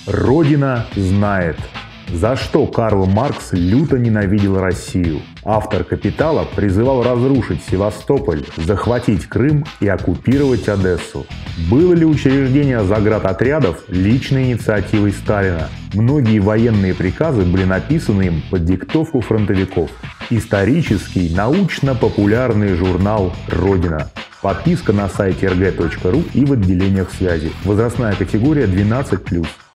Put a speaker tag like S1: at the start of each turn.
S1: Родина знает. За что Карл Маркс люто ненавидел Россию? Автор «Капитала» призывал разрушить Севастополь, захватить Крым и оккупировать Одессу. Было ли учреждение заградотрядов личной инициативой Сталина? Многие военные приказы были написаны им под диктовку фронтовиков. Исторический, научно-популярный журнал «Родина». Подписка на сайте rg.ru и в отделениях связи. Возрастная категория 12+.